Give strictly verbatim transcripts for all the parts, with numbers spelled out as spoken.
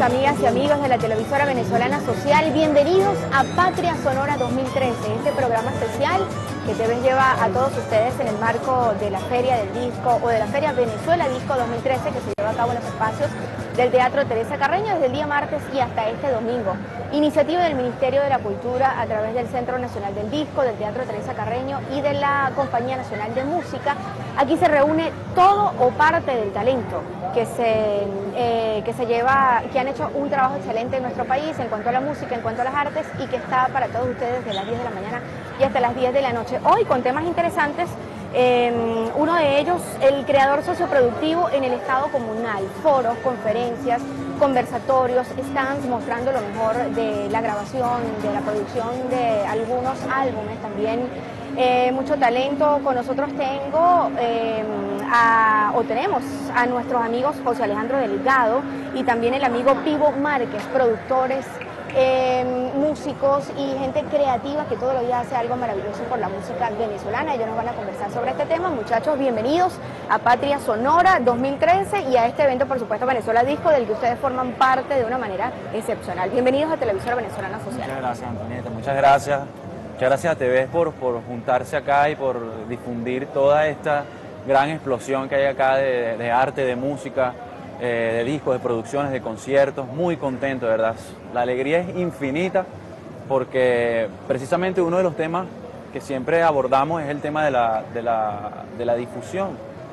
amigas y amigos de la televisora venezolana social, bienvenidos a Patria Sonora dos mil trece, este programa especial que T V lleva a todos ustedes en el marco de la Feria del Disco o de la Feria Venezuela Disco dos mil trece, que se lleva a cabo en los espacios del Teatro Teresa Carreño desde el día martes y hasta este domingo. Iniciativa del Ministerio de la Cultura a través del Centro Nacional del Disco, del Teatro Teresa Carreño y de la Compañía Nacional de Música. Aquí se reúne todo o parte del talento que se, eh, que se lleva, que han hecho un trabajo excelente en nuestro país en cuanto a la música, en cuanto a las artes, y que está para todos ustedes desde las diez de la mañana y hasta las diez de la noche. Hoy con temas interesantes, eh, uno de ellos, el creador socioproductivo en el Estado comunal, foros, conferencias, conversatorios, stands mostrando lo mejor de la grabación, de la producción de algunos álbumes también. Eh, mucho talento. Con nosotros tengo eh, a, o tenemos a nuestros amigos José Alejandro Delgado y también el amigo Pivo Márquez, productores, eh, músicos y gente creativa que todos los días hace algo maravilloso por la música venezolana. Ellos nos van a conversar sobre este tema. Muchachos, bienvenidos a Patria Sonora dos mil trece y a este evento, por supuesto, Venezuela Disco, del que ustedes forman parte de una manera excepcional. Bienvenidos a Televisora Venezolana Social. Muchas gracias, Antonieta, muchas gracias. Muchas gracias a T V por, por juntarse acá y por difundir toda esta gran explosión que hay acá de, de arte, de música, eh, de discos, de producciones, de conciertos. Muy contento, de verdad. La alegría es infinita porque precisamente uno de los temas que siempre abordamos es el tema de la, de la, de la difusión,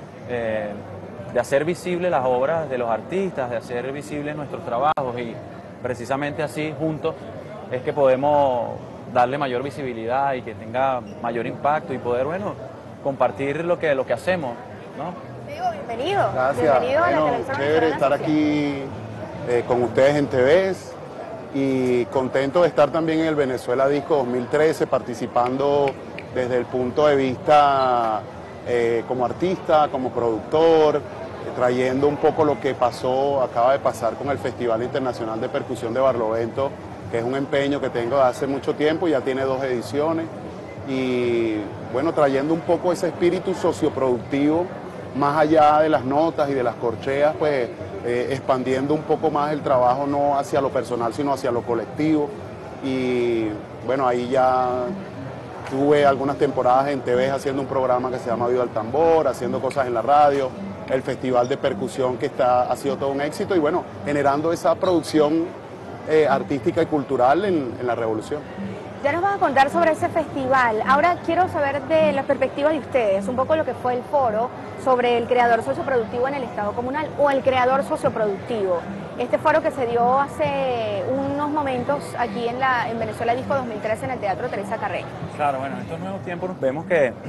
eh, de hacer visibles las obras de los artistas, de hacer visibles nuestros trabajos, y precisamente así, juntos, es que podemos darle mayor visibilidad y que tenga mayor impacto y poder, bueno, compartir lo que, lo que hacemos, ¿no? Digo, bienvenido. Gracias. Bienvenido bueno, a la televisión chévere estar social. aquí eh, con ustedes en T V y contento de estar también en el Venezuela Disco dos mil trece, participando desde el punto de vista eh, como artista, como productor, eh, trayendo un poco lo que pasó, acaba de pasar con el Festival Internacional de Percusión de Barlovento, que es un empeño que tengo de hace mucho tiempo, ya tiene dos ediciones, y bueno, trayendo un poco ese espíritu socioproductivo, más allá de las notas y de las corcheas, pues eh, expandiendo un poco más el trabajo, no hacia lo personal, sino hacia lo colectivo. Y bueno, ahí ya tuve algunas temporadas en T V haciendo un programa que se llama Viva el Tambor, haciendo cosas en la radio, el Festival de Percusión que está, ha sido todo un éxito, y bueno, generando esa producción Eh, artística y cultural en, en la revolución. Ya nos van a contar sobre ese festival. Ahora quiero saber de la perspectiva de ustedes, un poco lo que fue el foro sobre el creador socioproductivo en el Estado comunal, o el creador socioproductivo. Este foro que se dio hace unos momentos aquí en, la, en Venezuela Disco dos mil trece en el Teatro Teresa Carreño. Claro, bueno, en estos nuevos tiempos vemos que eh,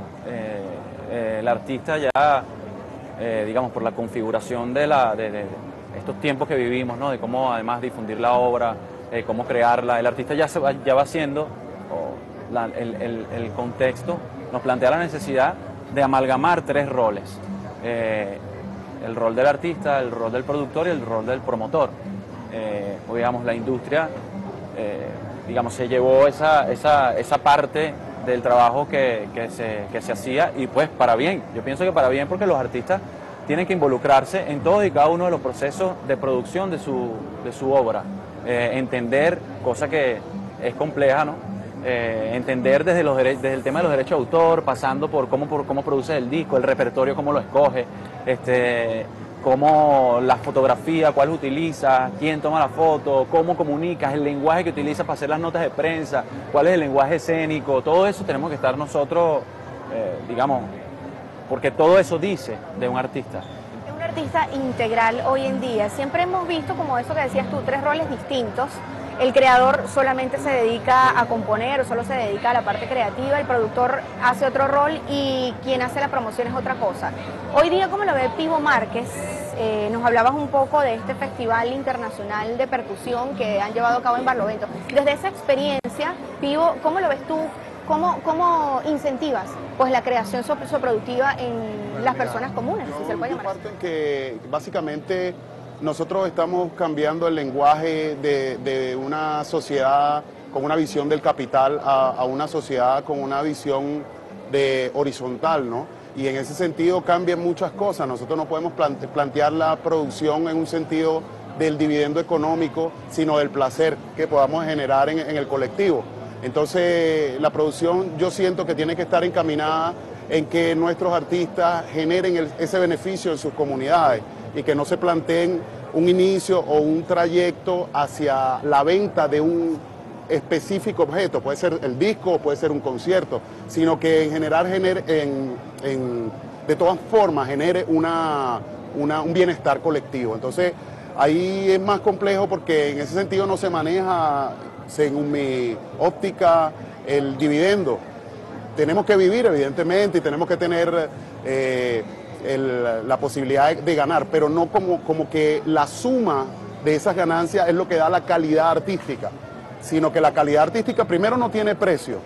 eh, el artista ya, eh, digamos, por la configuración de la... De, de, estos tiempos que vivimos, ¿no? De cómo además difundir la obra, eh, cómo crearla, el artista ya, se va, ya va haciendo, oh, la, el, el, el contexto nos plantea la necesidad de amalgamar tres roles, eh, el rol del artista, el rol del productor y el rol del promotor. Eh, pues, digamos, la industria eh, digamos, se llevó esa, esa, esa parte del trabajo que, que, se, que se hacía, y pues para bien, yo pienso que para bien, porque los artistas tienen que involucrarse en todo y cada uno de los procesos de producción de su, de su obra, eh, entender, cosa que es compleja, ¿no? Eh, entender desde, los desde el tema de los derechos de autor, pasando por cómo, por cómo produces el disco, el repertorio, cómo lo escoges, este, cómo la fotografía, cuál utiliza, quién toma la foto, cómo comunicas, el lenguaje que utilizas para hacer las notas de prensa, cuál es el lenguaje escénico, todo eso tenemos que estar nosotros, eh, digamos, porque todo eso dice de un artista. Es un artista integral hoy en día. Siempre hemos visto, como eso que decías tú, tres roles distintos. El creador solamente se dedica a componer, o solo se dedica a la parte creativa, el productor hace otro rol y quien hace la promoción es otra cosa. Hoy día, ¿cómo lo ve Pivo Márquez? Eh, nos hablabas un poco de este Festival Internacional de Percusión que han llevado a cabo en Barlovento. Desde esa experiencia, Pivo, ¿cómo lo ves tú? ¿Cómo, cómo incentivas pues la creación socioproductiva en bueno, las mira, personas comunes, yo, si se le puede llamar? Parte en que básicamente nosotros estamos cambiando el lenguaje de, de una sociedad con una visión del capital a, a una sociedad con una visión de horizontal, ¿no? Y en ese sentido cambian muchas cosas. Nosotros no podemos plante, plantear la producción en un sentido del dividendo económico, sino del placer que podamos generar en, en el colectivo. Entonces, la producción yo siento que tiene que estar encaminada en que nuestros artistas generen el, ese beneficio en sus comunidades y que no se planteen un inicio o un trayecto hacia la venta de un específico objeto, puede ser el disco o puede ser un concierto, sino que en general genere, en, en, de todas formas genere una, una, un bienestar colectivo. Entonces ahí es más complejo porque en ese sentido no se maneja, según mi óptica, el dividendo. Tenemos que vivir evidentemente y tenemos que tener eh, el, la posibilidad de ganar, pero no como, como que la suma de esas ganancias es lo que da la calidad artística, sino que la calidad artística primero no tiene precio.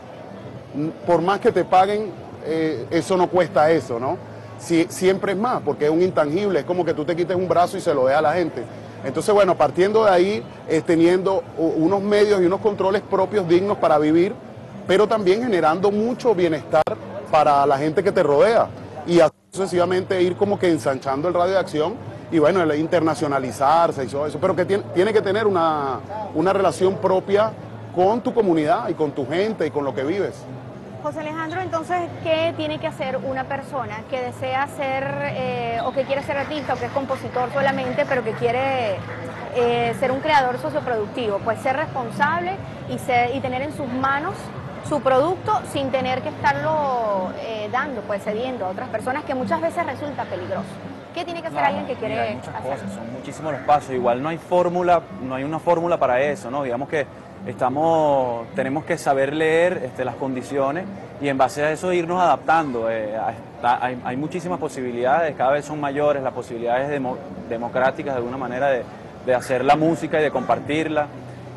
Por más que te paguen, eh, eso no cuesta eso, ¿no? Si, siempre es más, porque es un intangible, es como que tú te quites un brazo y se lo des a la gente. Entonces, bueno, partiendo de ahí, es teniendo unos medios y unos controles propios dignos para vivir, pero también generando mucho bienestar para la gente que te rodea y así sucesivamente ir como que ensanchando el radio de acción y bueno, el internacionalizarse y todo eso, pero que tiene, tiene que tener una, una relación propia con tu comunidad y con tu gente y con lo que vives. José Alejandro, entonces, ¿qué tiene que hacer una persona que desea ser eh, o que quiere ser artista o que es compositor solamente, pero que quiere eh, ser un creador socioproductivo? Pues ser responsable y, ser, y tener en sus manos su producto sin tener que estarlo eh, dando, pues cediendo a otras personas, que muchas veces resulta peligroso. ¿Qué tiene que hacer no, alguien que quiere mira, hay muchas hacer? cosas, son muchísimos los pasos. Igual no hay fórmula, no hay una fórmula para eso, ¿no? Digamos que estamos, tenemos que saber leer este, las condiciones y en base a eso irnos adaptando. Eh, a, hay, hay muchísimas posibilidades, cada vez son mayores las posibilidades demo, democráticas de alguna manera de, de hacer la música y de compartirla.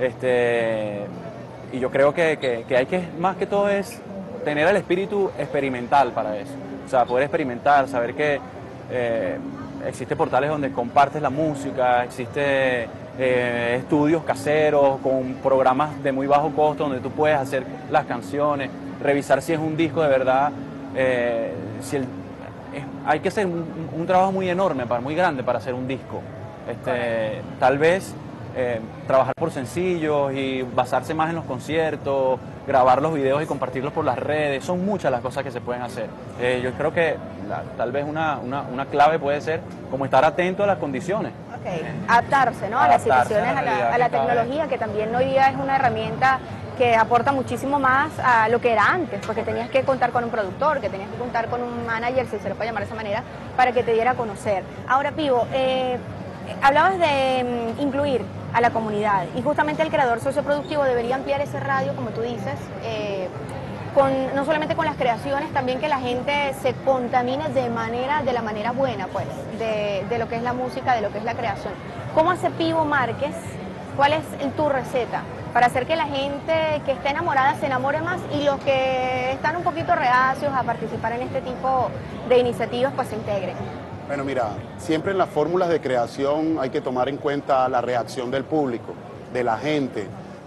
Este, y yo creo que, que, que hay que, más que todo es tener el espíritu experimental para eso. O sea, poder experimentar, saber que eh, existen portales donde compartes la música, existe eh, estudios caseros con programas de muy bajo costo donde tú puedes hacer las canciones, revisar si es un disco de verdad, eh, si el, es, hay que hacer un, un trabajo muy enorme, para, muy grande para hacer un disco. Este, tal vez eh, trabajar por sencillos y basarse más en los conciertos, grabar los videos y compartirlos por las redes, son muchas las cosas que se pueden hacer. Eh, yo creo que la, tal vez una, una, una clave puede ser como estar atento a las condiciones. Okay. Adaptarse, ¿no? Adaptarse a las situaciones, a la, a la, a la tecnología, que también hoy día es una herramienta que aporta muchísimo más a lo que era antes, porque tenías que contar con un productor, que tenías que contar con un manager, si se le puede llamar de esa manera, para que te diera a conocer. Ahora, Pivo, eh, hablabas de um, incluir a la comunidad y justamente el creador socioproductivo debería ampliar ese radio, como tú dices, eh, con, no solamente con las creaciones, también que la gente se contamine de manera de la manera buena, pues, de, de lo que es la música, de lo que es la creación. ¿Cómo hace Pivo Márquez? ¿Cuál es el, tu receta para hacer que la gente que esté enamorada se enamore más y los que están un poquito reacios a participar en este tipo de iniciativas pues se integren? Bueno, mira, siempre en las fórmulas de creación hay que tomar en cuenta la reacción del público, de la gente.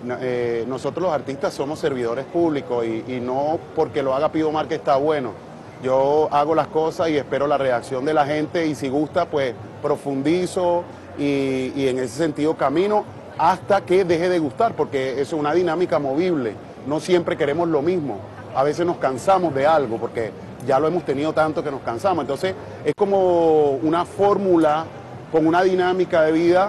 Eh, nosotros los artistas somos servidores públicos y, y no porque lo haga Pivo Márquez está bueno. Yo hago las cosas y espero la reacción de la gente y si gusta pues profundizo y, y en ese sentido camino hasta que deje de gustar, porque eso es una dinámica movible. No siempre queremos lo mismo. A veces nos cansamos de algo porque ya lo hemos tenido tanto que nos cansamos. Entonces es como una fórmula con una dinámica de vida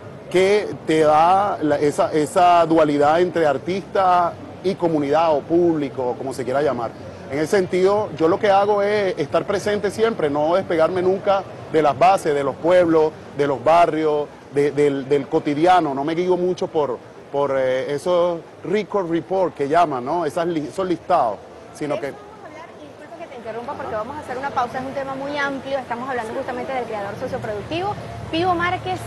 que te da la, esa, esa dualidad entre artista y comunidad o público, como se quiera llamar. En ese sentido, yo lo que hago es estar presente siempre, no despegarme nunca de las bases, de los pueblos, de los barrios, de, del, del cotidiano. No me guío mucho por, por eh, esos record report que llaman, ¿no? Esas, esos listados, sino que... Interrumpa porque vamos a hacer una pausa, es un tema muy amplio, estamos hablando justamente del creador socioproductivo, Pivo Márquez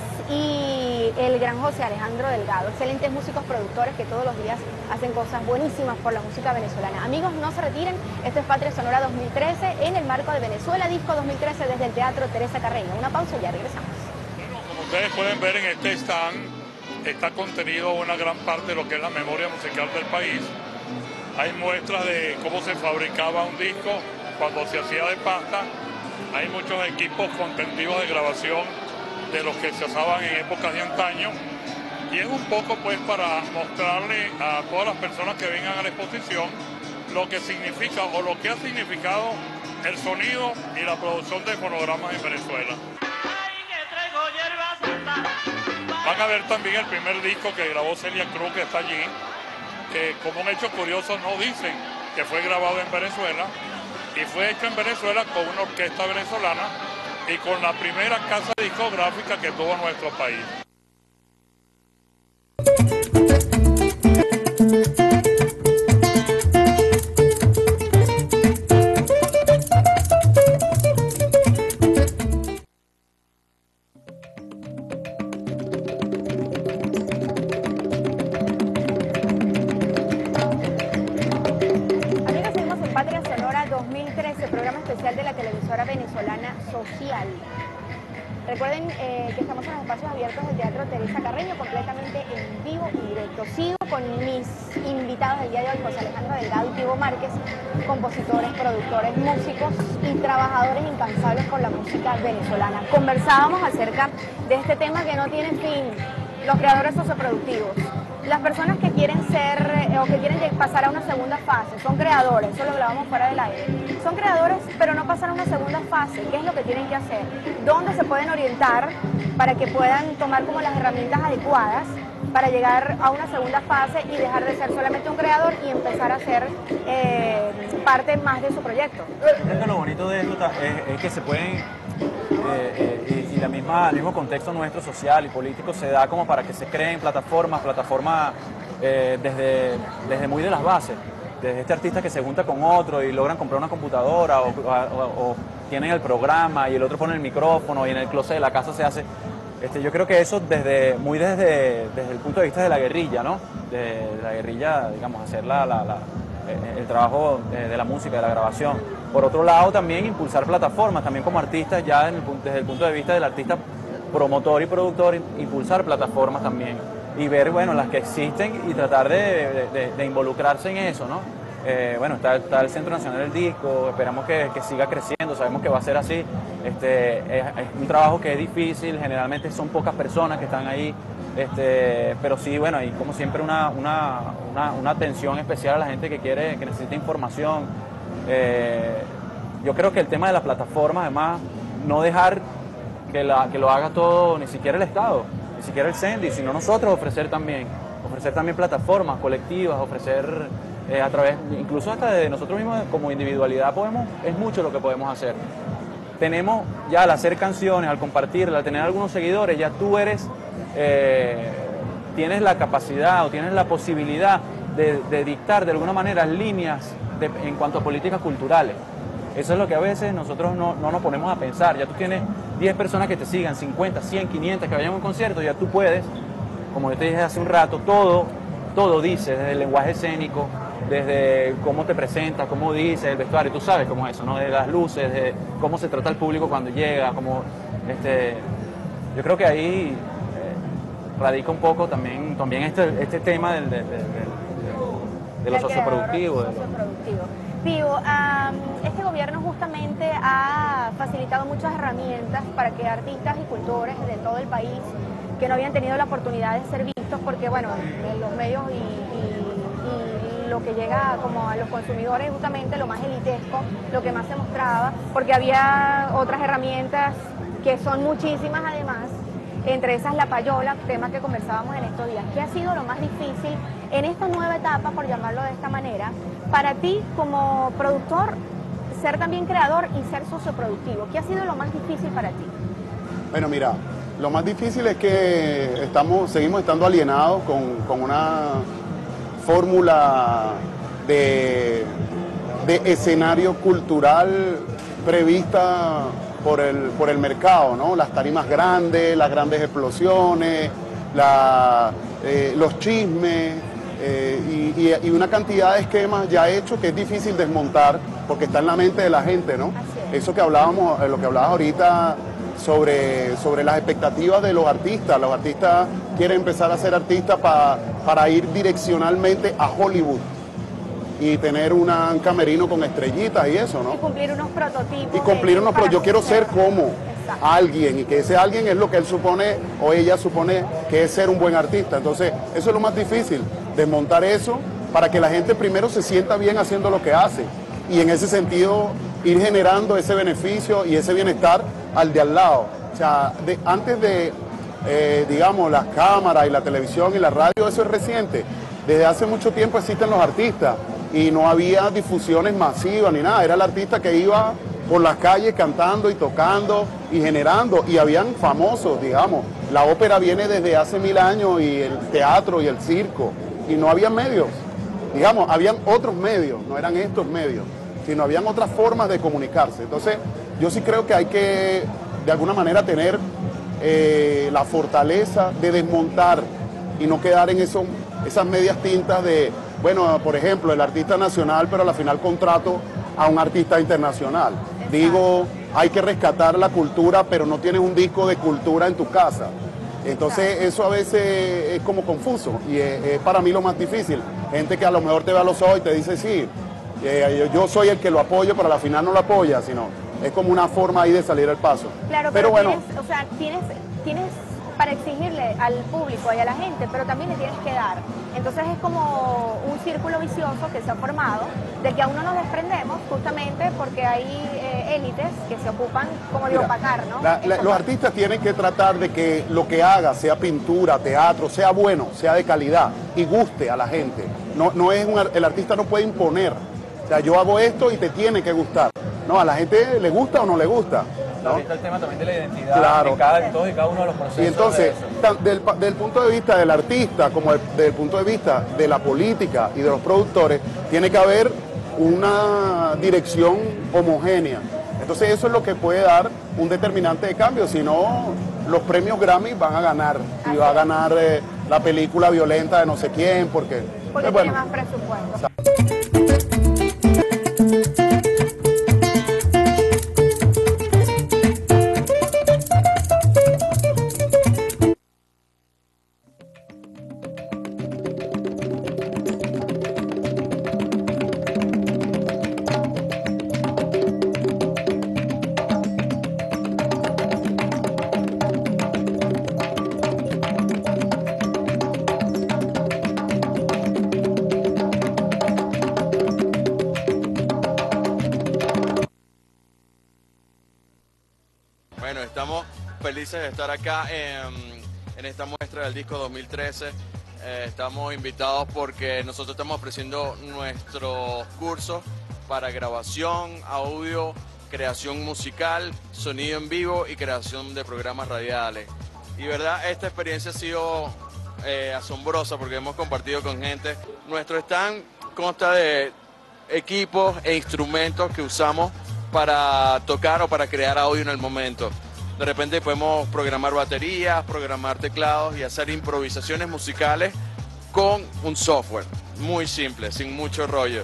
y el gran José Alejandro Delgado, excelentes músicos productores que todos los días hacen cosas buenísimas por la música venezolana. Amigos, no se retiren, esto es Patria Sonora dos mil trece en el marco de Venezuela Disco dos mil trece desde el Teatro Teresa Carreño. Una pausa y ya regresamos. Bueno, como ustedes pueden ver en este stand, está contenido una gran parte de lo que es la memoria musical del país. Hay muestras de cómo se fabricaba un disco cuando se hacía de pasta. Hay muchos equipos contentivos de grabación de los que se usaban en épocas de antaño. Y es un poco pues para mostrarle a todas las personas que vengan a la exposición lo que significa o lo que ha significado el sonido y la producción de fonogramas en Venezuela. Van a ver también el primer disco que grabó Celia Cruz, que está allí, que como un hecho curioso no dicen que fue grabado en Venezuela, y fue hecho en Venezuela con una orquesta venezolana y con la primera casa discográfica que tuvo nuestro país. De la televisora venezolana Social. Recuerden eh, que estamos en los espacios abiertos del Teatro Teresa Carreño, completamente en vivo y directo. Sigo con mis invitados del día de hoy, José Alejandro Delgado y Pivo Márquez, compositores, productores, músicos y trabajadores incansables con la música venezolana. Conversábamos acerca de este tema que no tiene fin, los creadores socioproductivos. Las personas que quieren ser eh, o que quieren pasar a una segunda fase son creadores, eso lo hablábamos fuera del aire. Son creadores, pero no pasan a una segunda fase. ¿Qué es lo que tienen que hacer? ¿Dónde se pueden orientar para que puedan tomar como las herramientas adecuadas para llegar a una segunda fase y dejar de ser solamente un creador y empezar a ser eh, parte más de su proyecto? Es que lo bonito de esto es, es que se pueden, eh, eh, y, y la misma, el mismo contexto nuestro social y político se da como para que se creen plataformas, plataformas eh, desde, desde muy de las bases. Desde este artista que se junta con otro y logran comprar una computadora o, o, o tienen el programa y el otro pone el micrófono y en el closet de la casa se hace. Este, yo creo que eso desde muy desde, desde el punto de vista de la guerrilla, ¿no? De, de la guerrilla, digamos, hacer la, la, la, el trabajo de, de la música, de la grabación. Por otro lado, también impulsar plataformas, también como artistas, ya en el, desde el punto de vista del artista promotor y productor, impulsar plataformas también. Y ver, bueno, las que existen y tratar de, de, de involucrarse en eso, ¿no? Eh, bueno, está, está el Centro Nacional del Disco, esperamos que, que siga creciendo, sabemos que va a ser así. Este, es, es un trabajo que es difícil, generalmente son pocas personas que están ahí, este, pero sí, bueno, hay como siempre una, una, una, una atención especial a la gente que quiere, que necesita información. Eh, yo creo que el tema de las plataformas, además, no dejar que, la, que lo haga todo, ni siquiera el Estado, ni siquiera el Sendy, sino nosotros ofrecer también, ofrecer también plataformas colectivas, ofrecer eh, a través, incluso hasta de nosotros mismos como individualidad podemos, es mucho lo que podemos hacer. Tenemos ya al hacer canciones, al compartirla, al tener algunos seguidores, ya tú eres, eh, tienes la capacidad o tienes la posibilidad de, de dictar de alguna manera líneas de, en cuanto a políticas culturales. Eso es lo que a veces nosotros no, no nos ponemos a pensar. Ya tú tienes diez personas que te sigan, cincuenta, cien, quinientas que vayan a un concierto, ya tú puedes, como yo te dije hace un rato, todo, todo dice, desde el lenguaje escénico, desde cómo te presentas, cómo dices, el vestuario, tú sabes cómo es eso, ¿no? De las luces, de cómo se trata el público cuando llega, como, este, yo creo que ahí eh, radica un poco también, también este, este tema del, del, del, del, de lo socioproductivo. socioproductivo. Pivo, um, este gobierno justamente ha facilitado muchas herramientas para que artistas y cultores de todo el país que no habían tenido la oportunidad de ser vistos, porque bueno, en los medios y, y, y lo que llega como a los consumidores justamente lo más elitesco, lo que más se mostraba, porque había otras herramientas que son muchísimas además, entre esas la payola, tema que conversábamos en estos días. ¿Qué ha sido lo más difícil en esta nueva etapa, por llamarlo de esta manera, para ti como productor, ser también creador y ser socioproductivo? ¿Qué ha sido lo más difícil para ti? Bueno, mira, lo más difícil es que estamos, seguimos estando alienados con, con una fórmula de, de escenario cultural prevista por el, por el mercado, ¿no? Las tarimas grandes, las grandes explosiones, la, eh, los chismes eh, y, y, y una cantidad de esquemas ya hechos que es difícil desmontar porque está en la mente de la gente, ¿no? Eso que hablábamos, lo que hablabas ahorita sobre, sobre las expectativas de los artistas. Los artistas quieren empezar a ser artistas pa, para ir direccionalmente a Hollywood y tener una, un camerino con estrellitas y eso, ¿no? Y cumplir unos prototipos. Y cumplir unos prototipos. Yo quiero ser como. alguien, y que ese alguien es lo que él supone o ella supone que es ser un buen artista. Entonces, eso es lo más difícil, desmontar eso para que la gente primero se sienta bien haciendo lo que hace y en ese sentido ir generando ese beneficio y ese bienestar al de al lado. O sea, de, antes de, eh, digamos, las cámaras y la televisión y la radio, eso es reciente. Desde hace mucho tiempo existen los artistas y no había difusiones masivas ni nada. Era el artista que iba por las calles cantando y tocando y generando, y habían famosos, digamos. La ópera viene desde hace mil años y el teatro y el circo, y no había medios. Digamos, habían otros medios, no eran estos medios, sino habían otras formas de comunicarse. Entonces, yo sí creo que hay que, de alguna manera, tener eh, la fortaleza de desmontar y no quedar en eso, esas medias tintas de, bueno, por ejemplo, el artista nacional, pero a la final contrato a un artista internacional. Exacto. Digo, hay que rescatar la cultura, pero no tienes un disco de cultura en tu casa. Entonces, exacto, eso a veces es como confuso y es, es para mí lo más difícil. Gente que a lo mejor te ve a los ojos y te dice, sí, eh, yo soy el que lo apoyo, pero a la final no lo apoya, sino es como una forma ahí de salir al paso. Claro, pero, pero bueno, tienes, o sea, tienes, tienes para exigirle al público y a la gente, pero también le tienes que dar. Entonces es como un círculo vicioso que se ha formado, de que aún no nos desprendemos, justamente porque hay eh, élites que se ocupan, como de opacar, ¿no? La, la, los artistas tienen que tratar de que lo que haga, sea pintura, teatro, sea bueno, sea de calidad y guste a la gente. No, no es un, el artista no puede imponer. O sea, yo hago esto y te tiene que gustar. No, a la gente le gusta o no le gusta, ¿no? Ahí está el tema también de la identidad, claro, en, cada, en todos y cada uno de los procesos. Y entonces, del, del punto de vista del artista, como del, del punto de vista de la política y de los productores, tiene que haber una dirección homogénea. Entonces eso es lo que puede dar un determinante de cambio, si no los premios Grammy van a ganar, y va a ganar eh, la película violenta de no sé quién, porque... Porque eh, tiene bueno, más presupuesto. O sea, Bueno, estamos felices de estar acá en, en esta muestra del disco dos mil trece. Eh, estamos invitados porque nosotros estamos ofreciendo nuestros cursos para grabación, audio, creación musical, sonido en vivo y creación de programas radiales. Y verdad, esta experiencia ha sido eh, asombrosa porque hemos compartido con gente. Nuestro stand consta de equipos e instrumentos que usamos para tocar o para crear audio en el momento. De repente podemos programar baterías, programar teclados y hacer improvisaciones musicales con un software muy simple, sin mucho rollo.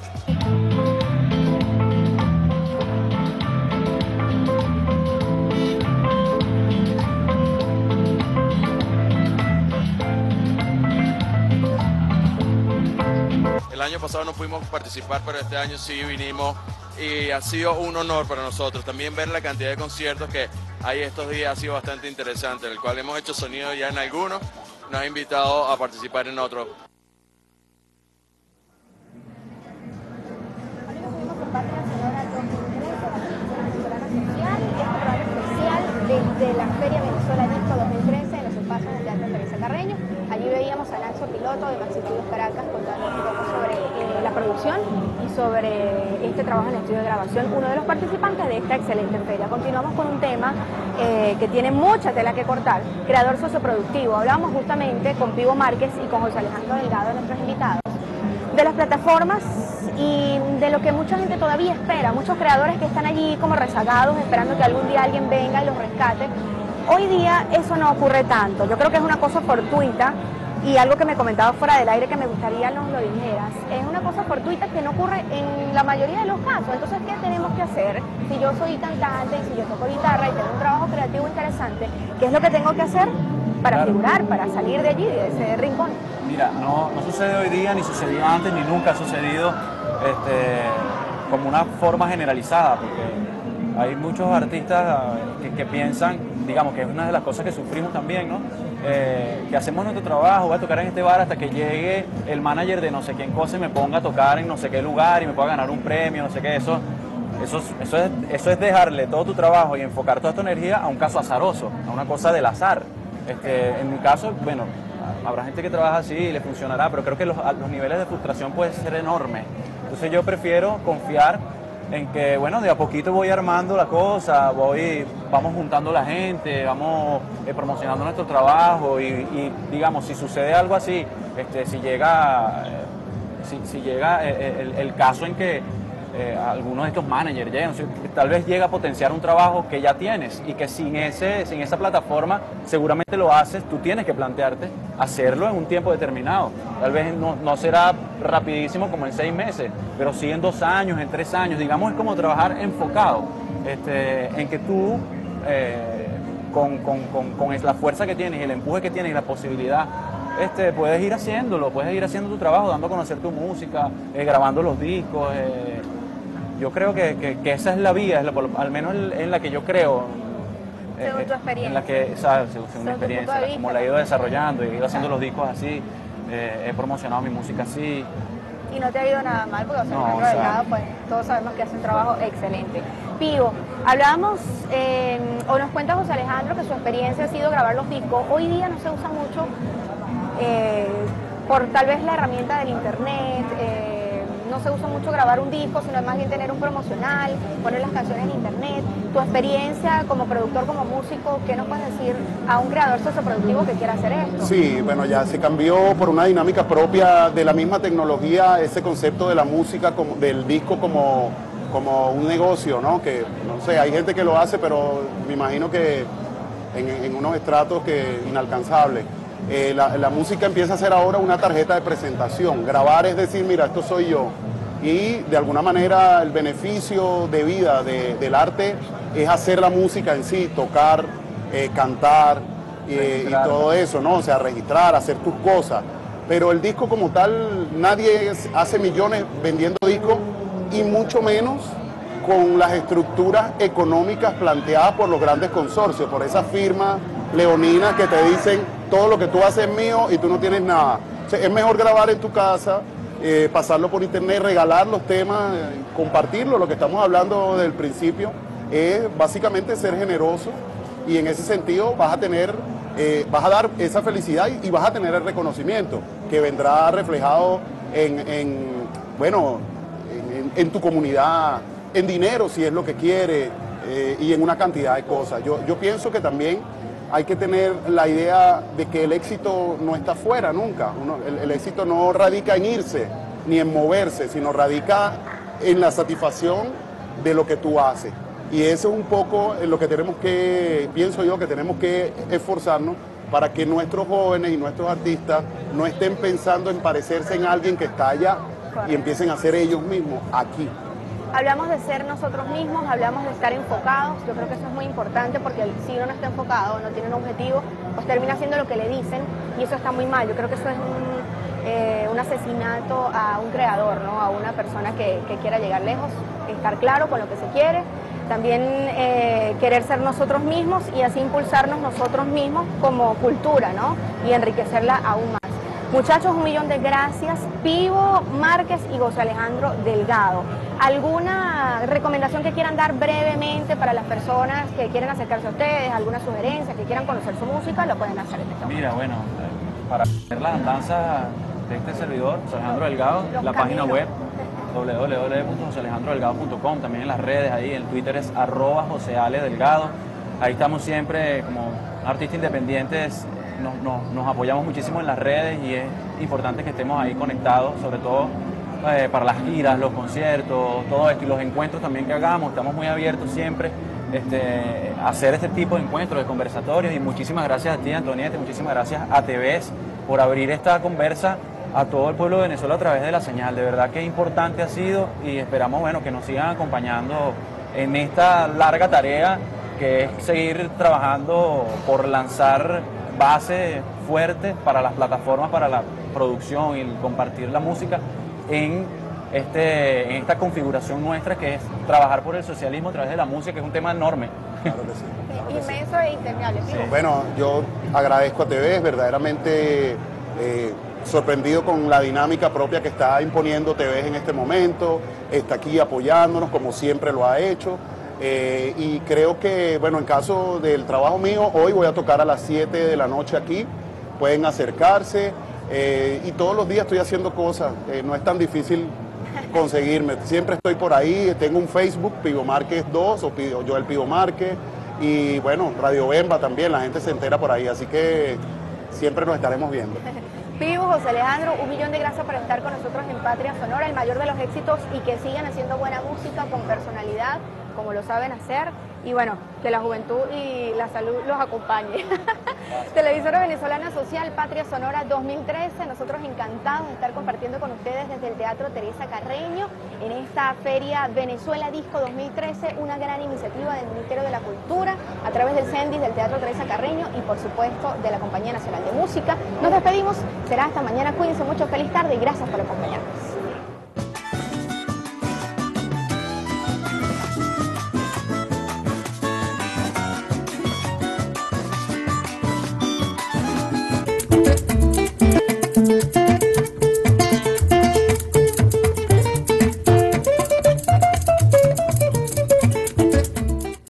El año pasado no pudimos participar, pero este año sí vinimos y ha sido un honor para nosotros. También ver la cantidad de conciertos que hay estos días ha sido bastante interesante, en el cual hemos hecho sonido ya en algunos, nos ha invitado a participar en otros. Desde la Feria Venezuela Disco dos mil trece en los espacios del Teatro Teresa Carreño. Allí veíamos a Nacho Piloto de Maxi Studios Caracas contando un poco sobre eh, la producción y sobre este trabajo en el estudio de grabación, uno de los participantes de esta excelente feria. Continuamos con un tema eh, que tiene mucha tela que cortar, creador socioproductivo. Hablamos justamente con Pivo Márquez y con José Alejandro Delgado, nuestros invitados, de las plataformas y de lo que mucha gente todavía espera, muchos creadores que están allí como rezagados, esperando que algún día alguien venga y los rescate. Hoy día eso no ocurre tanto, yo creo que es una cosa fortuita y algo que me comentaba fuera del aire que me gustaría nos lo dijeras, es una cosa fortuita que no ocurre en la mayoría de los casos. Entonces, ¿qué tenemos que hacer? Si yo soy cantante y si yo toco guitarra y tengo un trabajo creativo interesante, ¿qué es lo que tengo que hacer para claro. figurar, para salir de allí, de ese rincón? Mira, no, no sucede hoy día, ni sucedió antes, ni nunca ha sucedido este, como una forma generalizada, porque hay muchos artistas que, que piensan, digamos, que es una de las cosas que sufrimos también, ¿no? Eh, que hacemos nuestro trabajo, voy a tocar en este bar hasta que llegue el manager de no sé quién cosa y me ponga a tocar en no sé qué lugar y me pueda ganar un premio, no sé qué, eso, eso, eso, es, eso es dejarle todo tu trabajo y enfocar toda tu energía a un caso azaroso, a una cosa del azar. Este, en mi caso, bueno, habrá gente que trabaja así y le funcionará, pero creo que los, los niveles de frustración pueden ser enormes. Entonces yo prefiero confiar en que, bueno, de a poquito voy armando la cosa, voy, vamos juntando la gente, vamos eh, promocionando nuestro trabajo y, y, digamos, si sucede algo así, este, si llega, eh, si, si llega eh, el, el caso en que eh, alguno de estos managers llegan, o sea, tal vez llega a potenciar un trabajo que ya tienes y que sin, ese, sin esa plataforma seguramente lo haces, tú tienes que plantearte hacerlo en un tiempo determinado. Tal vez no, no será rapidísimo como en seis meses, pero sí en dos años, en tres años. Digamos, es como trabajar enfocado, este, en que tú, eh, con, con, con, con la fuerza que tienes, el empuje que tienes y la posibilidad, este, puedes ir haciéndolo, puedes ir haciendo tu trabajo, dando a conocer tu música, eh, grabando los discos. Eh, yo creo que, que, que esa es la vía, es la, al menos en la que yo creo. Según tu experiencia. En la que, ¿sabes? Según, según mi experiencia, como la he ido desarrollando y he ido haciendo los discos así, eh, he promocionado mi música así. Y no te ha ido nada mal, porque José No, Alejandro o sea, Delgado, pues todos sabemos que hace un trabajo excelente. Pivo, hablábamos, eh, o nos cuenta José Alejandro que su experiencia ha sido grabar los discos. Hoy día no se usa mucho eh, por tal vez la herramienta del internet, eh, no se usa mucho grabar un disco, sino más bien tener un promocional, poner las canciones en internet. Tu experiencia como productor, como músico, ¿qué nos puedes decir a un creador socioproductivo que quiera hacer esto? Sí, bueno, ya se cambió por una dinámica propia de la misma tecnología, ese concepto de la música, como, del disco como, como un negocio, ¿no? Que, no sé, hay gente que lo hace, pero me imagino que en, en unos estratos que inalcanzables. Eh, la, la música empieza a ser ahora una tarjeta de presentación. Grabar es decir, mira, esto soy yo. Y de alguna manera el beneficio de vida de, del arte es hacer la música en sí, tocar, eh, cantar eh, y todo eso, ¿no? O sea, registrar, hacer tus cosas. Pero el disco como tal, nadie hace millones vendiendo discos y mucho menos con las estructuras económicas planteadas por los grandes consorcios, por esas firmas leoninas que te dicen todo lo que tú haces es mío y tú no tienes nada. O sea, es mejor grabar en tu casa, eh, pasarlo por internet, regalar los temas, eh, compartirlo, lo que estamos hablando del principio, es básicamente ser generoso y en ese sentido vas a tener, eh, vas a dar esa felicidad y, y vas a tener el reconocimiento que vendrá reflejado en, en bueno, en, en, en tu comunidad, en dinero si es lo que quiere eh, y en una cantidad de cosas. Yo, yo pienso que también hay que tener la idea de que el éxito no está fuera nunca. Uno, el, el éxito no radica en irse ni en moverse, sino radica en la satisfacción de lo que tú haces. Y eso es un poco en lo que tenemos que, pienso yo, que tenemos que esforzarnos para que nuestros jóvenes y nuestros artistas no estén pensando en parecerse en alguien que está allá y empiecen a ser ellos mismos aquí. Hablamos de ser nosotros mismos, hablamos de estar enfocados. Yo creo que eso es muy importante porque si uno no está enfocado, no tiene un objetivo, pues termina haciendo lo que le dicen y eso está muy mal. Yo creo que eso es un, eh, un asesinato a un creador, ¿no? A una persona que, que quiera llegar lejos, estar claro con lo que se quiere, también eh, querer ser nosotros mismos y así impulsarnos nosotros mismos como cultura, ¿no? Y enriquecerla aún más. Muchachos, un millón de gracias. Pivo Márquez y José Alejandro Delgado. ¿Alguna recomendación que quieran dar brevemente para las personas que quieren acercarse a ustedes? ¿Alguna sugerencia, que quieran conocer su música? Lo pueden hacer en este momento. Mira, bueno, para ver las andanzas de este servidor, José Alejandro Delgado, Los la caminos. página web doble u doble u doble u punto josé alejandro delgado punto com, también en las redes, ahí en Twitter es arroba José Ale Delgado. Ahí estamos siempre como artistas independientes. Nos, nos, nos apoyamos muchísimo en las redes y es importante que estemos ahí conectados, sobre todo eh, para las giras, los conciertos, todo esto y los encuentros también que hagamos. Estamos muy abiertos siempre este, a hacer este tipo de encuentros, de conversatorios y muchísimas gracias a ti, Antonieta, muchísimas gracias a T V S por abrir esta conversa a todo el pueblo de Venezuela a través de la señal. De verdad que importante ha sido y esperamos bueno, que nos sigan acompañando en esta larga tarea que es seguir trabajando por lanzar base fuerte para las plataformas, para la producción y el compartir la música en este, en esta configuración nuestra que es trabajar por el socialismo a través de la música, que es un tema enorme. Claro que sí. Claro que sí. Inmenso e interminable. Sí. Bueno, yo agradezco a T V, verdaderamente eh, sorprendido con la dinámica propia que está imponiendo T V en este momento, está aquí apoyándonos como siempre lo ha hecho. Eh, y creo que, bueno, en caso del trabajo mío, hoy voy a tocar a las siete de la noche aquí, pueden acercarse, eh, y todos los días estoy haciendo cosas, eh, no es tan difícil conseguirme, siempre estoy por ahí, tengo un Facebook, Pivo Márquez dos, o Pivo, Joel Pivo Márquez, y bueno, Radio Bemba también, la gente se entera por ahí, así que siempre nos estaremos viendo. Pivo, José Alejandro, un millón de gracias por estar con nosotros en Patria Sonora, el mayor de los éxitos, y que sigan haciendo buena música con personalidad, como lo saben hacer, y bueno, que la juventud y la salud los acompañe. Televisora Venezolana Social, Patria Sonora dos mil trece, nosotros encantados de estar compartiendo con ustedes desde el Teatro Teresa Carreño en esta Feria Venezuela Disco dos mil trece, una gran iniciativa del Ministerio de la Cultura a través del CENDIS del Teatro Teresa Carreño y por supuesto de la Compañía Nacional de Música. Nos despedimos, será hasta mañana, cuídense mucho, feliz tarde y gracias por acompañarnos.